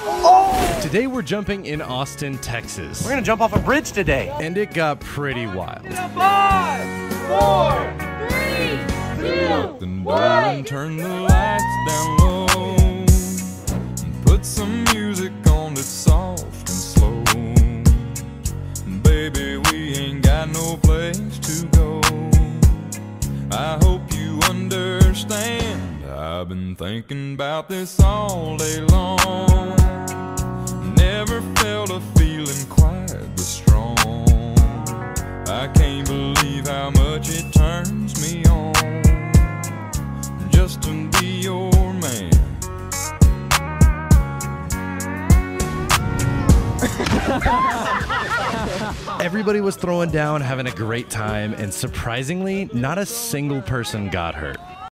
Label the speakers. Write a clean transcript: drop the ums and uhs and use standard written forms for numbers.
Speaker 1: Today we're jumping in Austin, Texas.
Speaker 2: We're gonna jump off a bridge today.
Speaker 1: And it got pretty wild.
Speaker 3: 5, 4, 3, 2, 1.
Speaker 4: Turn the lights down low. Put some music on that's soft and slow. Baby, we ain't got no place to go. I hope you understand. I've been thinking about this all day long. Never felt a feeling quite this strong. I can't believe how much it turns me on just to be your man.
Speaker 1: Everybody was throwing down, having a great time, and surprisingly, not a single person got hurt.